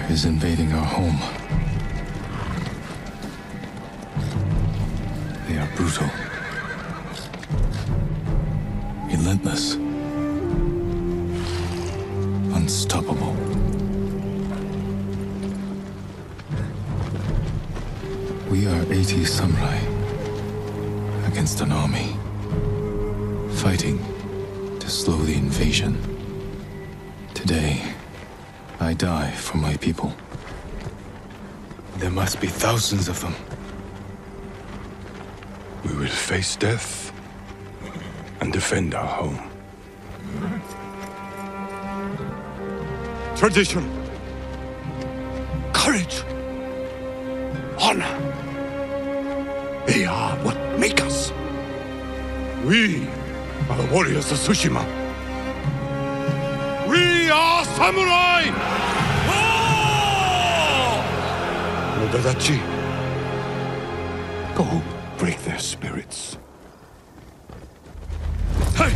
is invading our home. They are brutal, relentless, unstoppable. We are 80 samurai against an army, fighting to slow the invasion. Today, I die for my people. There must be thousands of them. We will face death and defend our home. Tradition, courage, honor. They are what make us. We are the warriors of Tsushima. We are samurai! Nodadachi, go break their spirits. Hey!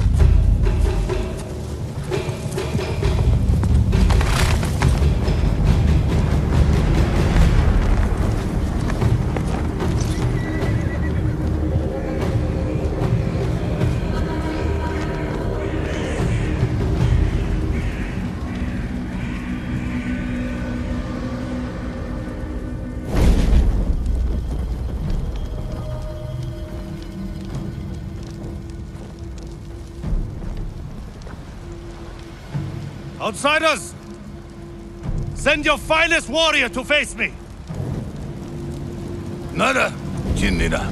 Outsiders! Send your finest warrior to face me! Nada, Jinnida.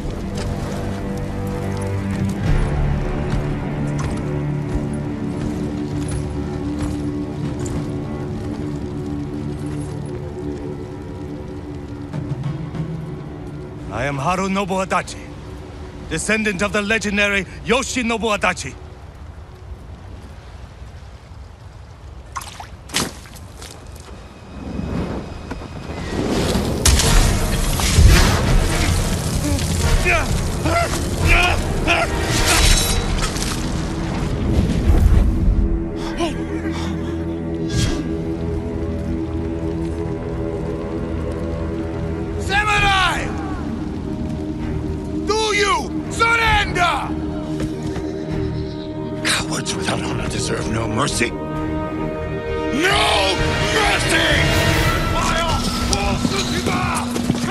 I am Harunobu Adachi, descendant of the legendary Yoshinobu Adachi. Samurai! Do you surrender? Cowards without honor deserve no mercy. No mercy! Fire for Tsushima!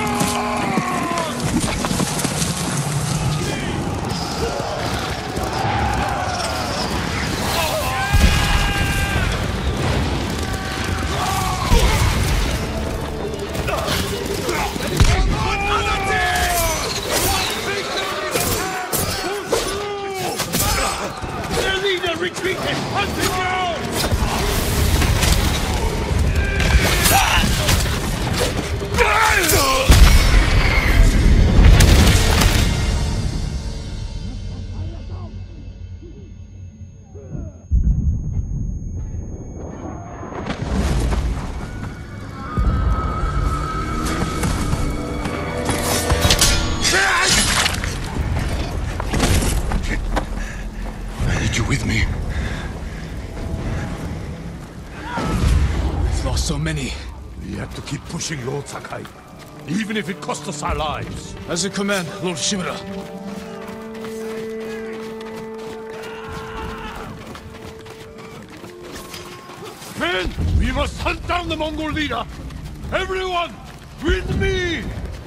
Retreating! Hunting down! I need you with me. We've lost so many. We have to keep pushing, Lord Sakai. Even if it costs us our lives. As you command, Lord Shimura. Men, we must hunt down the Mongol leader! Everyone, with me!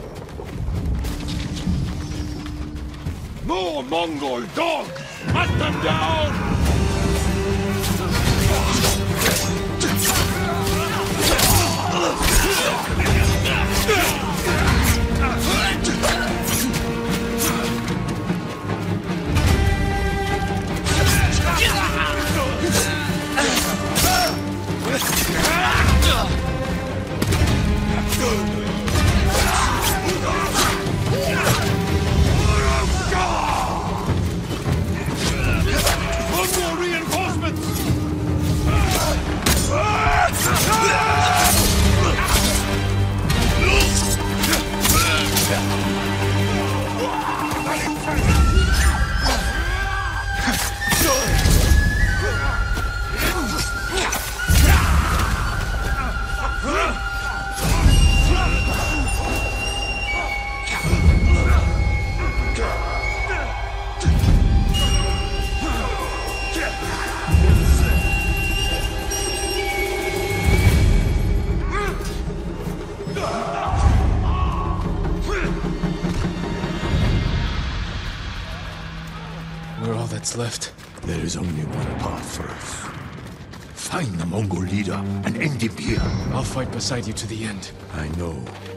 More Mongol dogs! Hunt them down! left? There is only one path for us. Find the Mongol leader and end him here. I'll fight beside you to the end. I know.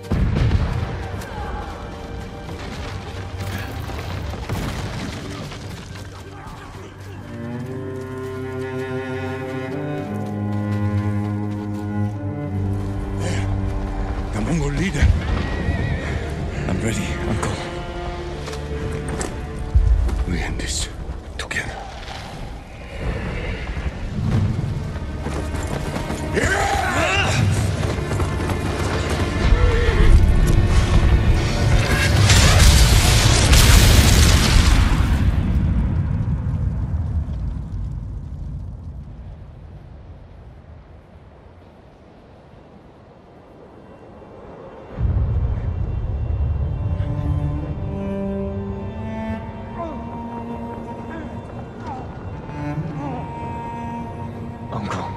There. The Mongol leader. I'm ready, Uncle. We end this together. Uncle.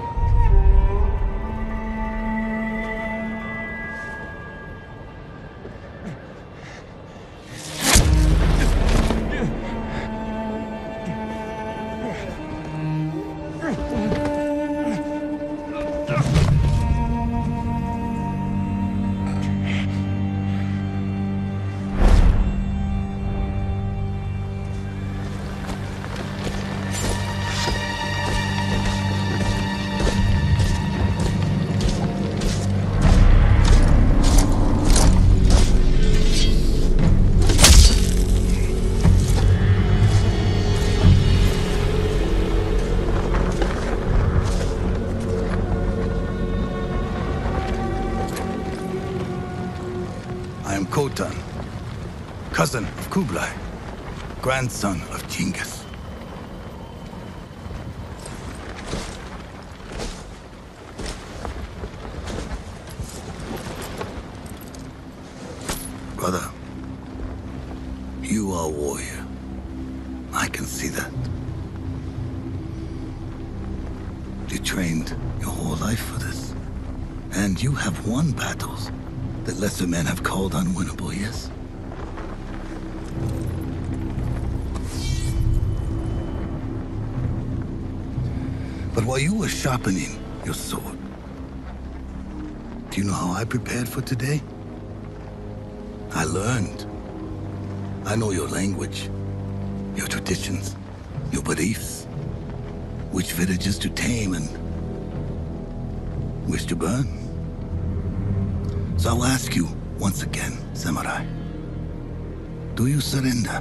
I am Khotan, cousin of Kublai, grandson of Genghis. Brother, you are a warrior. I can see that. You trained your whole life for this. And you have won battles that lesser men have called unwinnable, yes? But while you were sharpening your sword, do you know how I prepared for today? I learned. I know your language, your traditions, your beliefs, which villages to tame and which to burn. So I'll ask you once again, Samurai. Do you surrender?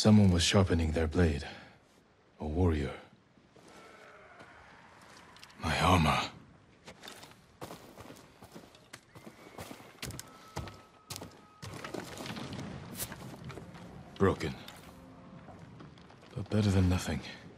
Someone was sharpening their blade. A warrior. My armor. Broken. But better than nothing.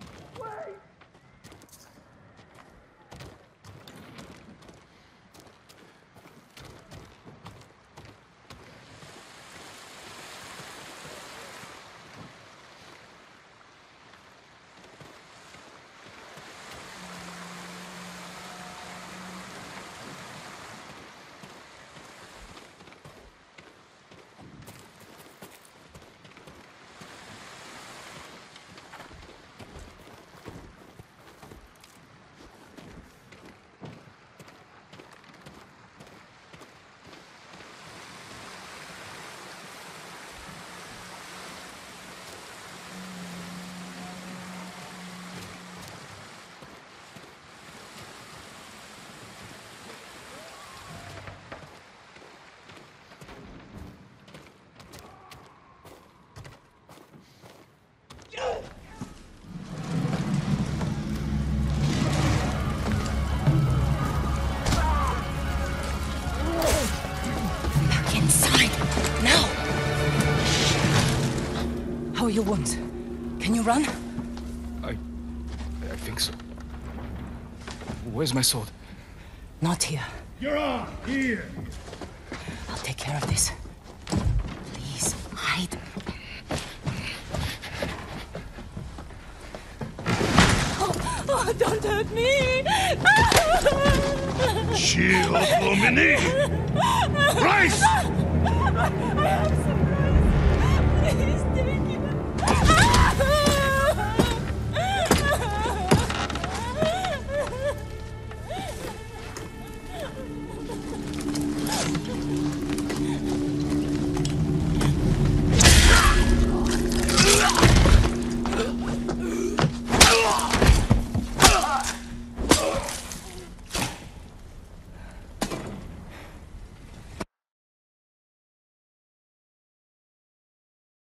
How are your wounds? Can you run? I think so. Where's my sword? Not here. You're on! Here! I'll take care of this. Please, hide. Oh, don't hurt me! Shield Lumini! Rice! I have some rice. Please